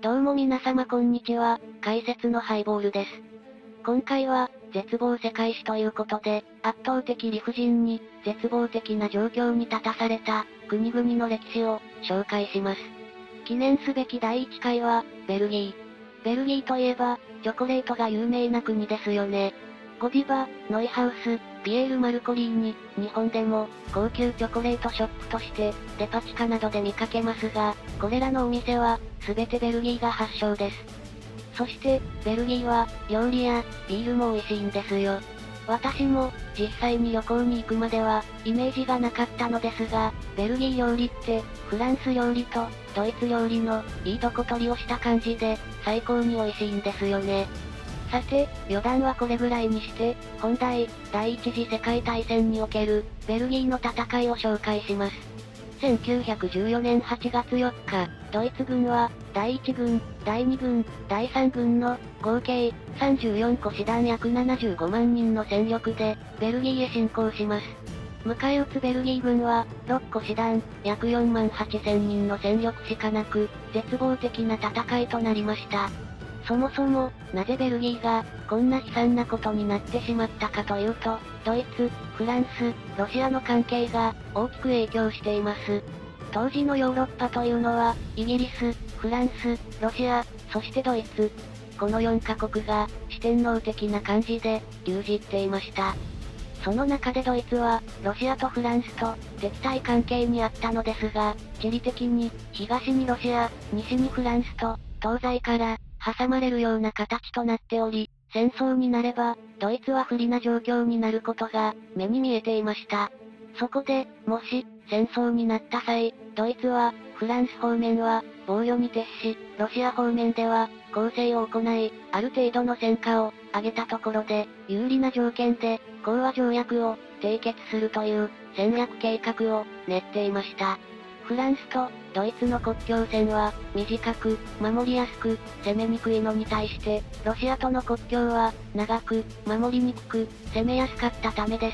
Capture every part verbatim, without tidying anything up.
どうも皆様こんにちは、解説のハイボールです。今回は、絶望世界史ということで、圧倒的理不尽に、絶望的な状況に立たされた、国々の歴史を、紹介します。記念すべきだいいっかいは、ベルギー。ベルギーといえば、チョコレートが有名な国ですよね。ゴディバ、ノイハウス、ピエール・マルコリーニ、日本でも、高級チョコレートショップとして、デパ地下などで見かけますが、これらのお店は、すべてベルギーが発祥です。そして、ベルギーは、料理や、ビールも美味しいんですよ。私も、実際に旅行に行くまでは、イメージがなかったのですが、ベルギー料理って、フランス料理と、ドイツ料理の、いいとこ取りをした感じで、最高に美味しいんですよね。さて、余談はこれぐらいにして、本題、第一次世界大戦における、ベルギーの戦いを紹介します。せんきゅうひゃくじゅうよねんはちがつよっか、ドイツ軍は、だいいち軍、だいに軍、だいさん軍の、合計、さんじゅうよんこ師団約ななじゅうごまんにんの戦力で、ベルギーへ侵攻します。迎え撃つベルギー軍は、ろっこ師団、約よんまんはっせんにんの戦力しかなく、絶望的な戦いとなりました。そもそも、なぜベルギーが、こんな悲惨なことになってしまったかというと、ドイツ、フランス、ロシアの関係が、大きく影響しています。当時のヨーロッパというのは、イギリス、フランス、ロシア、そしてドイツ。このよんカ国が、四天王的な感じで、牛耳っていました。その中でドイツは、ロシアとフランスと、敵対関係にあったのですが、地理的に、東にロシア、西にフランスと、東西から、挟まれるような形となっており、戦争になれば、ドイツは不利な状況になることが、目に見えていました。そこで、もし、戦争になった際、ドイツは、フランス方面は、防御に徹し、ロシア方面では、攻勢を行い、ある程度の戦果を、上げたところで、有利な条件で、講和条約を、締結するという、戦略計画を、練っていました。フランスと、ドイツの国境線は、短く、守りやすく、攻めにくいのに対して、ロシアとの国境は、長く、守りにくく、攻めやすかったためです。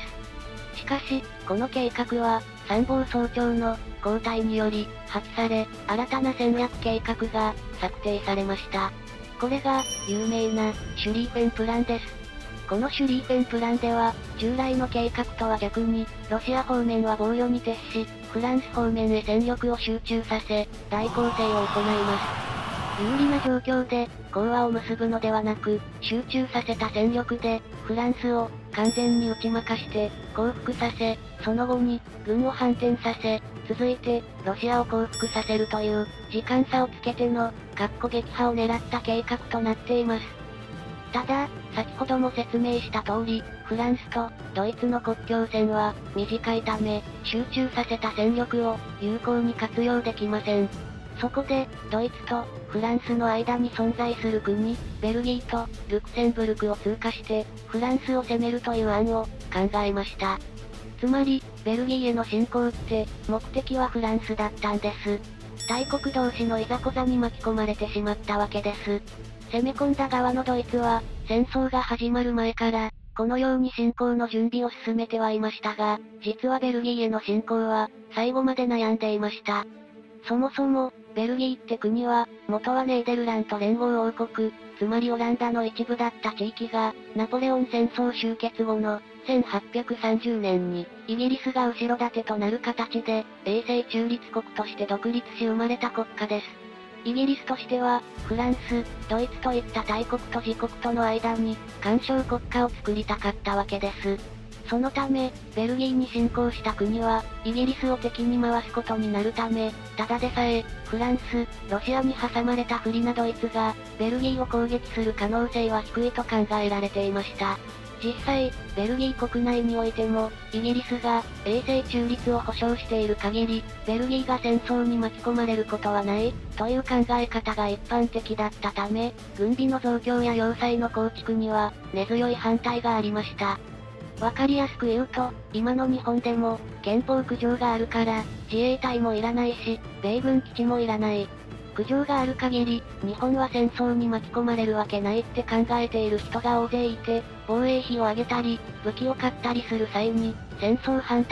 しかし、この計画は、参謀総長の、交代により、破棄され、新たな戦略計画が、策定されました。これが、有名な、シュリーペンプランです。このシュリーペンプランでは、従来の計画とは逆に、ロシア方面は防御に徹し、フランス方面へ戦力を集中させ、大攻勢を行います。有利な状況で、講和を結ぶのではなく、集中させた戦力で、フランスを、完全に打ち負かして、降伏させ、その後に、軍を反転させ、続いて、ロシアを降伏させるという、時間差をつけての、確固撃破を狙った計画となっています。ただ、先ほども説明した通り、フランスとドイツの国境線は短いため、集中させた戦力を有効に活用できません。そこで、ドイツとフランスの間に存在する国、ベルギーとルクセンブルクを通過して、フランスを攻めるという案を考えました。つまり、ベルギーへの侵攻って、目的はフランスだったんです。大国同士のいざこざに巻き込まれてしまったわけです。攻め込んだ側のドイツは、戦争が始まる前から、このように侵攻の準備を進めてはいましたが、実はベルギーへの侵攻は、最後まで悩んでいました。そもそも、ベルギーって国は、元はネーデルラント連合王国、つまりオランダの一部だった地域が、ナポレオン戦争終結後の、せんはっぴゃくさんじゅうねんに、イギリスが後ろ盾となる形で、永世中立国として独立し生まれた国家です。イギリスとしては、フランス、ドイツといった大国と自国との間に、干渉国家を作りたかったわけです。そのため、ベルギーに侵攻した国は、イギリスを敵に回すことになるため、ただでさえ、フランス、ロシアに挟まれた不利なドイツが、ベルギーを攻撃する可能性は低いと考えられていました。実際、ベルギー国内においても、イギリスが、永世中立を保障している限り、ベルギーが戦争に巻き込まれることはない、という考え方が一般的だったため、軍備の増強や要塞の構築には、根強い反対がありました。わかりやすく言うと、今の日本でも、憲法九条があるから、自衛隊もいらないし、米軍基地もいらない。九条がある限り、日本は戦争に巻き込まれるわけないって考えている人が大勢いて、防衛費を上げたり、武器を買ったりする際に、戦争反対、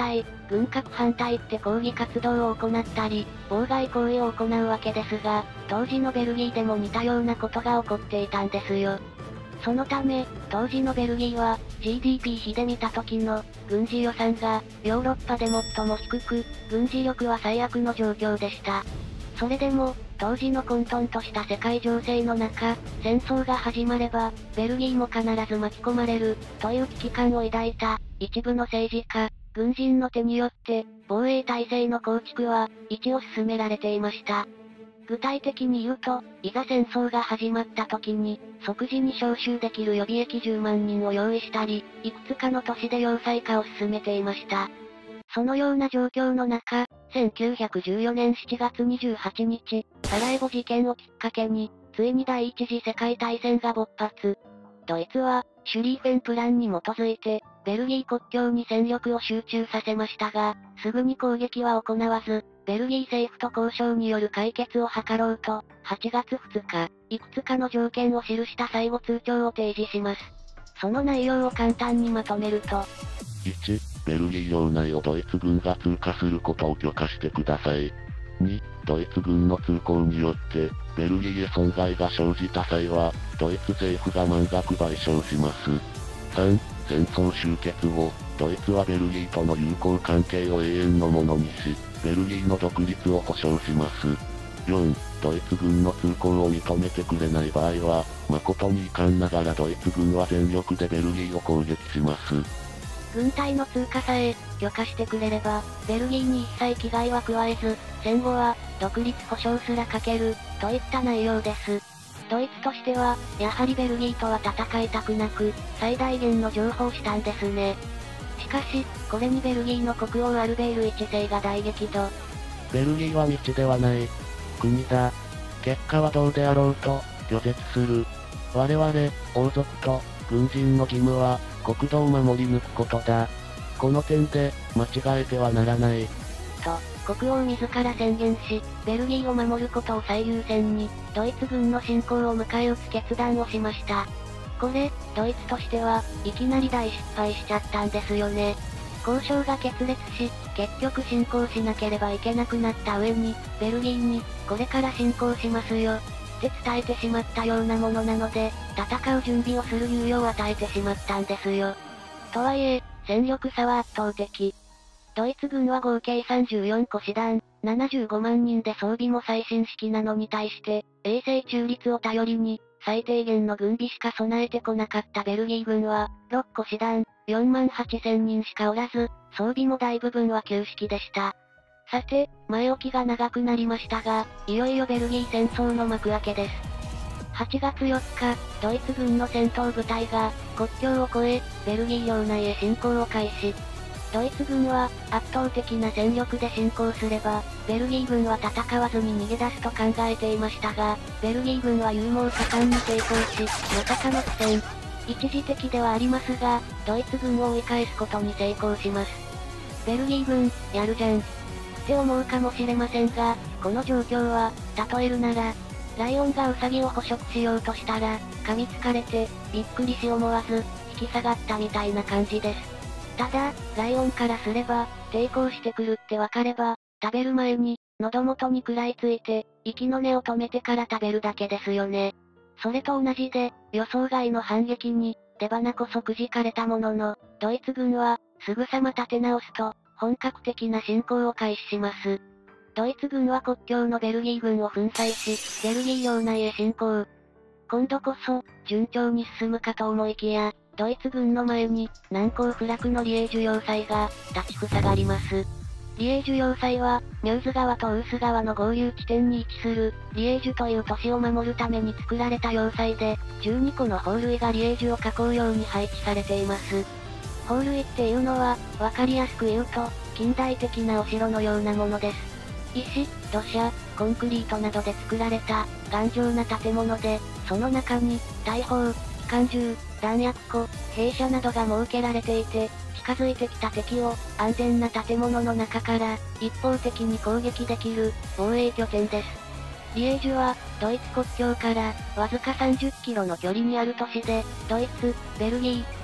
軍拡反対って抗議活動を行ったり、妨害行為を行うわけですが、当時のベルギーでも似たようなことが起こっていたんですよ。そのため、当時のベルギーは、ジーディーピー 比で見た時の、軍事予算が、ヨーロッパで最も低く、軍事力は最悪の状況でした。それでも、当時の混沌とした世界情勢の中、戦争が始まれば、ベルギーも必ず巻き込まれる、という危機感を抱いた、一部の政治家、軍人の手によって、防衛体制の構築は、一を進められていました。具体的に言うと、いざ戦争が始まった時に、即時に招集できる予備役じゅうまんにんを用意したり、いくつかの都市で要塞化を進めていました。そのような状況の中、せんきゅうひゃくじゅうよねんしちがつにじゅうはちにち、サラエボ事件をきっかけに、ついに第一次世界大戦が勃発。ドイツは、シュリーフェンプランに基づいて、ベルギー国境に戦力を集中させましたが、すぐに攻撃は行わず、ベルギー政府と交渉による解決を図ろうと、はちがつふつか、いくつかの条件を記した最後通帳を提示します。その内容を簡単にまとめると、 いち、ベルギー領内をドイツ軍が通過することを許可してください。に、ドイツ軍の通行によって、ベルギーへ損害が生じた際は、ドイツ政府が満額賠償します。さん、戦争終結後、ドイツはベルギーとの友好関係を永遠のものにし、ベルギーの独立を保証します。よん、ドイツ軍の通行を認めてくれない場合は、誠に遺憾ながらドイツ軍は全力でベルギーを攻撃します。 軍隊の通過さえ、許可してくれれば、ベルギーに一切危害は加えず、戦後は、独立保障すらかける、といった内容です。ドイツとしては、やはりベルギーとは戦いたくなく、最大限の譲歩をしたんですね。しかし、これにベルギーの国王アルベールいちせいが大激怒。 ベルギーは道ではない。国だ。結果はどうであろうと、拒絶する。我々、王族と、軍人の義務は、国土を守り抜くことだ。この点で、間違えてはならない。 と、国王自ら宣言し、ベルギーを守ることを最優先に、ドイツ軍の侵攻を迎え撃つ決断をしました。これ、ドイツとしては、いきなり大失敗しちゃったんですよね。交渉が決裂し、結局侵攻しなければいけなくなった上に、ベルギーに、これから侵攻しますよ、って伝えてしまったようなものなので、戦う準備をする猶予を与えてしまったんですよ。とはいえ、戦力差は圧倒的。ドイツ軍は合計さんじゅうよんこ師団、ななじゅうごまんにんで装備も最新式なのに対して、衛星中立を頼りに、最低限の軍備しか備えてこなかったベルギー軍は、ろっこ師団、よんまんはっせんにんしかおらず、装備も大部分は旧式でした。さて、前置きが長くなりましたが、いよいよベルギー戦争の幕開けです。はちがつよっか、ドイツ軍の戦闘部隊が、国境を越え、ベルギー領内へ侵攻を開始。ドイツ軍は、圧倒的な戦力で侵攻すれば、ベルギー軍は戦わずに逃げ出すと考えていましたが、ベルギー軍は勇猛果敢に抵抗し、まさかの苦戦。一時的ではありますが、ドイツ軍を追い返すことに成功します。ベルギー軍、やるじゃん。って思うかもしれませんが、この状況は、例えるなら、ライオンがウサギを捕食しようとしたら、噛みつかれて、びっくりし思わず、引き下がったみたいな感じです。ただ、ライオンからすれば、抵抗してくるってわかれば、食べる前に、喉元に食らいついて、息の根を止めてから食べるだけですよね。それと同じで、予想外の反撃に、出花こそくじかれたものの、ドイツ軍は、すぐさま立て直すと、本格的な侵攻を開始します。ドイツ軍は国境のベルギー軍を粉砕し、ベルギー領内へ侵攻。今度こそ、順調に進むかと思いきや、ドイツ軍の前に、難攻不落のリエージュ要塞が、立ちふさがります。リエージュ要塞は、ミューズ川とウース川の合流地点に位置する、リエージュという都市を守るために作られた要塞で、じゅうにこの砲塁がリエージュを囲うように配置されています。砲塁っていうのは、わかりやすく言うと、近代的なお城のようなものです。石、土砂、コンクリートなどで作られた、頑丈な建物で、その中に、大砲、機関銃、弾薬庫、兵舎などが設けられていて、近づいてきた敵を、安全な建物の中から、一方的に攻撃できる、防衛拠点です。リエージュは、ドイツ国境から、わずかさんじゅっキロの距離にある都市で、ドイツ、ベルギー、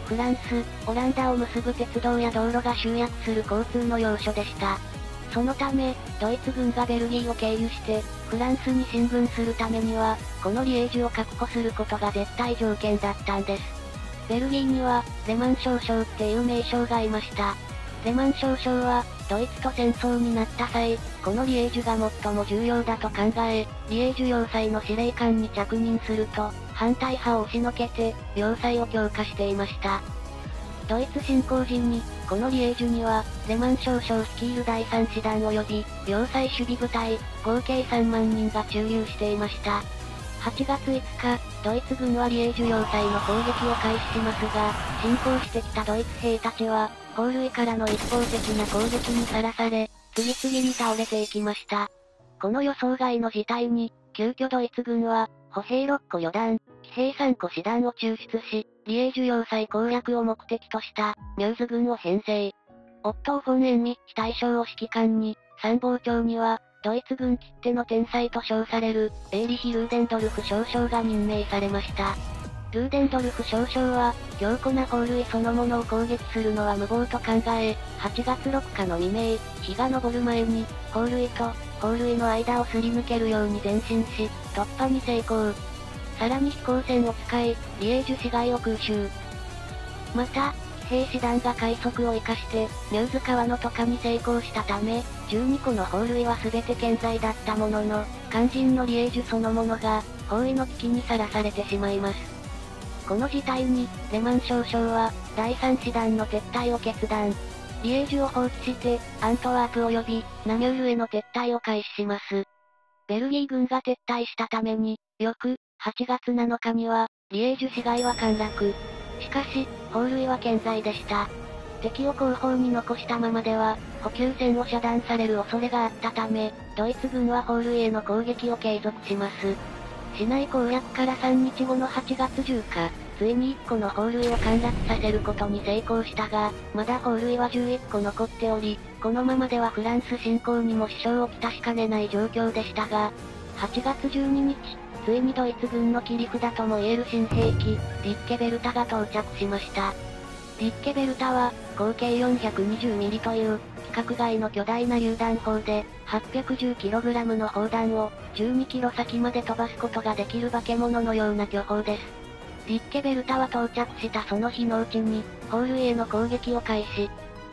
フランス、オランダを結ぶ鉄道や道路が集約する交通の要所でした。そのため、ドイツ軍がベルギーを経由して、フランスに進軍するためには、このリエージュを確保することが絶対条件だったんです。ベルギーには、レマン少将っていう名将がいました。レマン少将は、ドイツと戦争になった際、このリエージュが最も重要だと考え、リエージュ要塞の司令官に着任すると、反対派を押しのけて、要塞を強化していました。ドイツ侵攻時に、このリエージュには、レマン少将率いるだいさん師団及び、要塞守備部隊、合計さんまんにんが駐留していました。はちがついつか、ドイツ軍はリエージュ要塞の攻撃を開始しますが、侵攻してきたドイツ兵たちは、砲類からの一方的な攻撃にさらされ、次々に倒れていきました。この予想外の事態に、急遽ドイツ軍は、歩兵ろっこ旅団、騎兵さんこ師団を抽出し、リエージュ要塞攻略を目的とした、ミューズ軍を編成。オットー・フォン・エンミッチ大将を指揮官に、参謀長には、ドイツ軍きっての天才と称される、エーリヒ・ルーデンドルフ少将が任命されました。ルーデンドルフ少将は、強固な砲類そのものを攻撃するのは無謀と考え、はちがつろっかの未明、日が昇る前に、砲類と、砲類の間をすり抜けるように前進し、突破に成功。さらに飛行船を使い、リエージュ市街を空襲。また、騎兵師団が快速を生かして、ミューズ川の渡河に成功したため、じゅうにこの砲類は全て健在だったものの、肝心のリエージュそのものが、包囲の危機にさらされてしまいます。この事態に、レマン少将は、だいさん師団の撤退を決断。リエージュを放棄して、アントワープ及び、ナミュールへの撤退を開始します。ベルギー軍が撤退したために、翌、はちがつなのかには、リエージュ市街は陥落。しかし、砲類は健在でした。敵を後方に残したままでは、補給線を遮断される恐れがあったため、ドイツ軍は砲類への攻撃を継続します。市内攻略からさんにちごのはちがつじゅうににち、ついにいっこの砲類を陥落させることに成功したが、まだ砲類はじゅういっこ残っており、このままではフランス侵攻にも支障をきたしかねない状況でしたが、はちがつじゅうににち、ついにドイツ軍の切り札ともいえる新兵器、ディッケベルタが到着しました。ディッケベルタは、合計 よんひゃくにじゅうミリ という、規格外の巨大な榴弾砲で、はっぴゃくじゅうキログラム の砲弾を、じゅうにキロ先まで飛ばすことができる化け物のような巨砲です。ディッケベルタは到着したその日のうちに、砲類への攻撃を開始。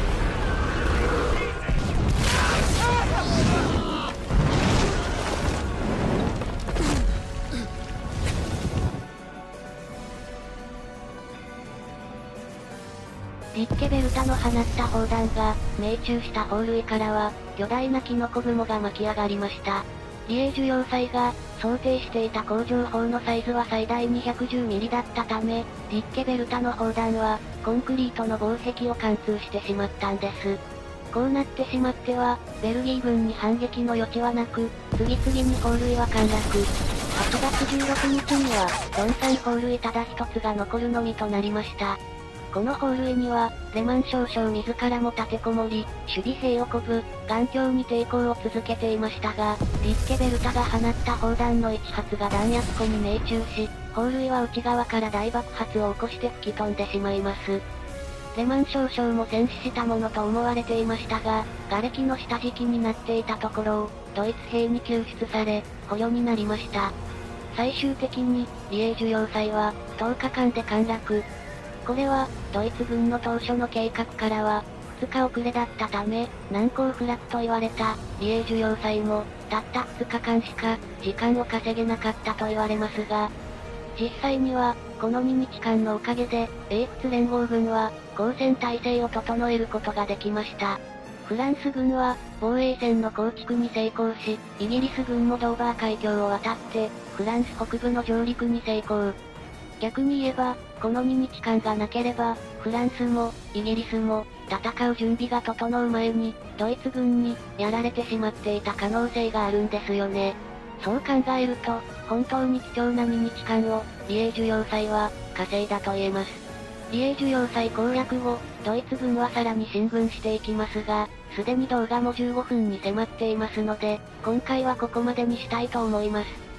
ディッケベルタの放った砲弾が、命中した砲類からは、巨大なキノコ雲が巻き上がりました。リエージュ要塞が、想定していた工場砲のサイズは最大 にひゃくじゅうミリ だったため、ディッケベルタの砲弾は、コンクリートの防壁を貫通してしまったんです。こうなってしまっては、ベルギー軍に反撃の余地はなく、次々に砲類は陥落。はちがつじゅうろくにちには、ドンさん砲類ただ一つが残るのみとなりました。この砲類には、レマン少将自らも立てこもり、守備兵を鼓舞、頑強に抵抗を続けていましたが、ディッケベルタが放った砲弾のいち発が弾薬庫に命中し、砲類は内側から大爆発を起こして吹き飛んでしまいます。レマン少将も戦死したものと思われていましたが、瓦礫の下敷きになっていたところを、ドイツ兵に救出され、捕虜になりました。最終的に、リエージュ要塞は、とおかかんで陥落。これは、ドイツ軍の当初の計画からは、ふつか遅れだったため、難攻不落と言われた、リエージュ要塞も、たったふつかかんしか、時間を稼げなかったと言われますが、実際には、このににちかんのおかげで、英仏連合軍は、交戦態勢を整えることができました。フランス軍は、防衛線の構築に成功し、イギリス軍もドーバー海峡を渡って、フランス北部の上陸に成功。逆に言えば、このににちかんがなければ、フランスも、イギリスも、戦う準備が整う前に、ドイツ軍に、やられてしまっていた可能性があるんですよね。そう考えると、本当に貴重なににちかんを、リエージュ要塞は、稼いだと言えます。リエージュ要塞攻略後、ドイツ軍はさらに進軍していきますが、すでに動画もじゅうごふんに迫っていますので、今回はここまでにしたいと思います。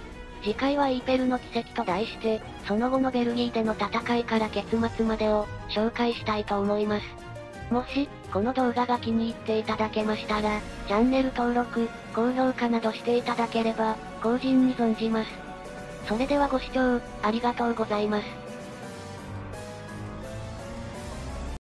次回はイーペルの奇跡と題して、その後のベルギーでの戦いから結末までを、紹介したいと思います。もし、この動画が気に入っていただけましたら、チャンネル登録、高評価などしていただければ、後人に存じます。それではご視聴、ありがとうございます。